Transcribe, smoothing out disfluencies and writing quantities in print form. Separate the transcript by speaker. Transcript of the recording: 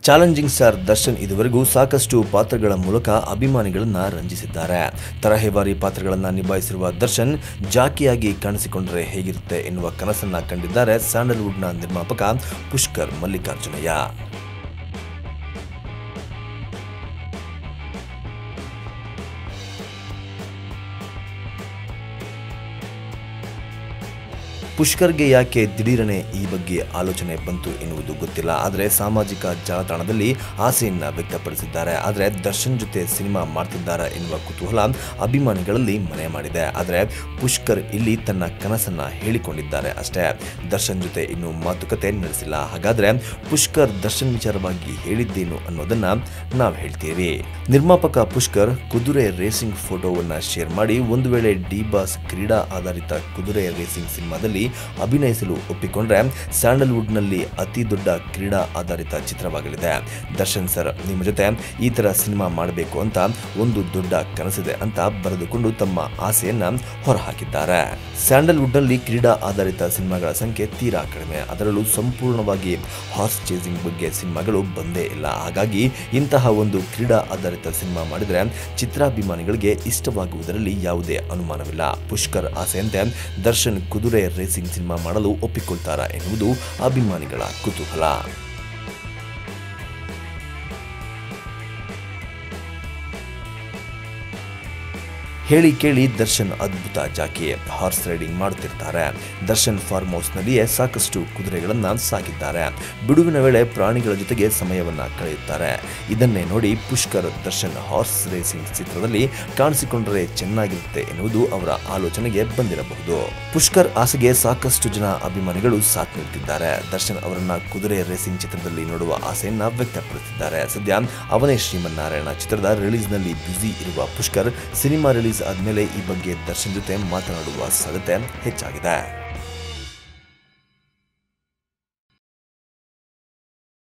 Speaker 1: Challenging star Darshan ಇದುವರೆಗೂ ಸಾಕಷ್ಟು ಪಾತ್ರಗಳ ಮೂಲಕ ಅಭಿಮಾನಿಗಳನ್ನ ರಂಜಿಸಿದ್ದಾರೆ. ತರಹೇವಾರಿ ಪಾತ್ರಗಳನ್ನು ನಿಭಾಯಿಸಿರುವ ದರ್ಶನ್ ಜಾಕಿಯಾಗಿ ಕಾಣಿಸಿಕೊಂಡರೆ ಹೇಗಿರುತ್ತೆ ಎನ್ನುವ ಕನಸನ್ನ ಕಂಡಿದ್ದಾರೆ ಸ್ಯಾಂಡಲ್ವುಡ್ನ ನಿರ್ಮಾಪಕ ಪುಷ್ಕರ್ ಮಲ್ಲಿಕಾರ್ಜುನಯ್ಯ. ಪುಷ್ಕರ್ಗೆ ಯಾಕೆ ದಿಢೀರನೆ ಈ ಬಗ್ಗೆ ಆಲೋಚನೆ ಬಂತು ಎನ್ನುವುದು ಗೊತ್ತಿಲ್ಲ. ಆದರೆ ಸಾಮಾಜಿಕ ಜಾಲತಾಣದಲ್ಲಿ ಆಸೆಯನ್ನ ವ್ಯಕ್ತಪಡಿಸಿದ್ದಾರೆ. ಆದರೆ ದರ್ಶನ್ ಜೊತೆ ಸಿನಿಮಾ ಮಾಡ್ತಿದ್ದಾರಾ ಎನ್ನುವ ಕುತೂಹಲ ಅಭಿಮಾನಿಗಳಲ್ಲಿ ಮನೆ ಮಾಡಿದೆ. ಆದರೆ ಪುಷ್ಕರ್ ಇಲ್ಲಿ ತನ್ನ ಕನಸನ್ನ ಹೇಳಿಕೊಂಡಿದ್ದಾರೆ ಅಷ್ಟೇ. ದರ್ಶನ್ ಜೊತೆ ಇನ್ನೂ ಮಾತುಕತೆ ನಡೆಸಿಲ್ಲ. ಹಾಗಾದ್ರೆ ಪುಷ್ಕರ್ ದರ್ಶನ್ ವಿಚಾರವಾಗಿ ಹೇಳಿದ್ದೇನು ಅನ್ನೋದನ್ನ ನಾವು ಹೇಳ್ತೀವಿ. ನಿರ್ಮಾಪಕ ಪುಷ್ಕರ್ ಕುದುರೆ ರೇಸಿಂಗ್ ಫೋಟೋವನ್ನ ಶೇರ್ ಮಾಡಿ ಒಂದು ವೇಳೆ ಡಿ ಬಾಸ್ ಕ್ರೀಡಾ ಆಧಾರಿತ ಕುದುರೆ ರೇಸಿಂಗ್ ಸಿನಿಮಾದಲ್ಲಿ ಅಭಿನಯಿಸಲು ಒಪ್ಪಿಕೊಂಡ್ರೆ ಸ್ಯಾಂಡಲ್ವುಡ್ನಲ್ಲಿ ಅತಿ ದೊಡ್ಡ ಕ್ರೀಡಾ ಆಧಾರಿತ ಚಿತ್ರವಾಗಲಿದೆ. ದರ್ಶನ್ ಸರ್, ನಿಮ್ಮ ಜೊತೆ ಈ ತರ ಸಿನಿಮಾ ಮಾಡಬೇಕು ಅಂತ ಒಂದು ದೊಡ್ಡ ಕನಸಿದೆ ಅಂತ ಬರೆದುಕೊಂಡು ತಮ್ಮ ಆಸೆಯನ್ನ ಹೊರಹಾಕಿದ್ದಾರೆ. ಸ್ಯಾಂಡಲ್ವುಡ್ನಲ್ಲಿ ಕ್ರೀಡಾ ಆಧಾರಿತ ಸಿನಿಮಾಗಳ ಸಂಖ್ಯೆ ತೀರಾ ಕಡಿಮೆ. ಅದರಲ್ಲೂ ಸಂಪೂರ್ಣವಾಗಿ ಹಾರ್ಸ್ ಚೇಸಿಂಗ್ ಬಗ್ಗೆ ಸಿನಿಮಾಗಳು ಬಂದೇ ಇಲ್ಲ. ಹಾಗಾಗಿ ಇಂತಹ ಒಂದು ಕ್ರೀಡಾ ಆಧಾರಿತ ಸಿನಿಮಾ ಮಾಡಿದ್ರೆ ಚಿತ್ರಾಭಿಮಾನಿಗಳಿಗೆ ಇಷ್ಟವಾಗುವುದರಲ್ಲಿ ಯಾವುದೇ ಅನುಮಾನವಿಲ್ಲ. ಪುಷ್ಕರ್ ಆಸೆಯಂತೆ ದರ್ಶನ್ ಕುದುರೆ ರೇಸಿಂಗ್ ಸಿನಿಮಾ ಮಾಡಲು ಒಪ್ಪಿಕೊಳ್ತಾರಾ ಎನ್ನುವುದು ಅಭಿಮಾನಿಗಳ ಕುತೂಹಲ. ಹೇಳಿ ಕೇಳಿ ದರ್ಶನ್ ಅದ್ಭುತ ಜಾಕಿ, ಹಾರ್ಸ್ ರೈಡಿಂಗ್ ಮಾಡುತ್ತಿರ್ತಾರೆ. ದರ್ಶನ್ ಫಾರ್ಮ್ ಹೌಸ್ನಲ್ಲಿಯೇ ಸಾಕಷ್ಟು ಕುದುರೆಗಳನ್ನು ಸಾಕಿದ್ದಾರೆ. ಬಿಡುವಿನ ವೇಳೆ ಪ್ರಾಣಿಗಳ ಜೊತೆಗೆ ಸಮಯವನ್ನ ಕಳೆಯುತ್ತಾರೆ. ಇದನ್ನೇ ನೋಡಿ ಪುಷ್ಕರ್ ದರ್ಶನ್ ಹಾರ್ಸ್ ರೇಸಿಂಗ್ ಚಿತ್ರದಲ್ಲಿ ಕಾಣಿಸಿಕೊಂಡರೆ ಚೆನ್ನಾಗಿರುತ್ತೆ ಎನ್ನುವುದು ಅವರ ಆಲೋಚನೆಗೆ ಬಂದಿರಬಹುದು. ಪುಷ್ಕರ್ ಆಸೆಗೆ ಸಾಕಷ್ಟು ಜನ ಅಭಿಮಾನಿಗಳು ಸಾಥ್ ನೀಡುತ್ತಿದ್ದಾರೆ. ದರ್ಶನ್ ಅವರನ್ನ ಕುದುರೆ ರೇಸಿಂಗ್ ಚಿತ್ರದಲ್ಲಿ ನೋಡುವ ಆಸೆಯನ್ನ ವ್ಯಕ್ತಪಡಿಸಿದ್ದಾರೆ. ಸದ್ಯ ಅವನೇ ಶ್ರೀಮನ್ನಾರಾಯಣ ಚಿತ್ರದ ರಿಲೀಸ್ನಲ್ಲಿ ಬ್ಯುಸಿ ಇರುವ ಪುಷ್ಕರ್ ಸಿನಿಮಾ ರಿಲೀಸ್ ಆದ್ಮೇಲೆ ಈ ಬಗ್ಗೆ ದರ್ಶನ್ ಜೊತೆ ಮಾತನಾಡುವ ಸಾಧ್ಯತೆ ಹೆಚ್ಚಾಗಿದೆ.